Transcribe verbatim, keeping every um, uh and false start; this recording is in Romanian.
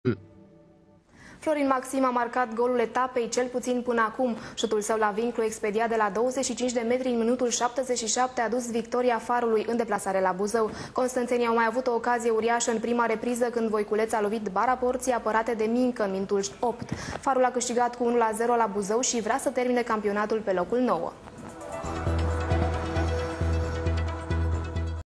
Florin Maxim a marcat golul etapei, cel puțin până acum. Șutul său la vinclu expediat de la douăzeci și cinci de metri în minutul șaptezeci și șapte a dus victoria Farului în deplasare la Buzău. Constanțenii au mai avut o ocazie uriașă în prima repriză când Voiculeț a lovit bara porții apărate de Mincă în minutul opt. Farul a câștigat cu unu la zero la Buzău și vrea să termine campionatul pe locul nouă.